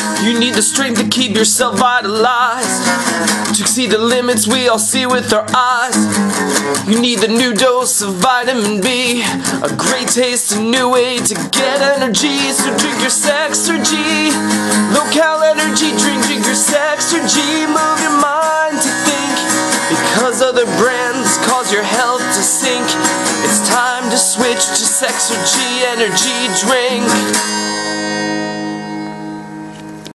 You need the strength to keep yourself vitalized, to exceed the limits we all see with our eyes. You need the new dose of vitamin B, a great taste, a new way to get energy. So drink your Sexergy, low-cal energy drink. Drink your Sexergy, move your mind to think, because other brands cause your health to sink. It's time to switch to Sexergy energy drink.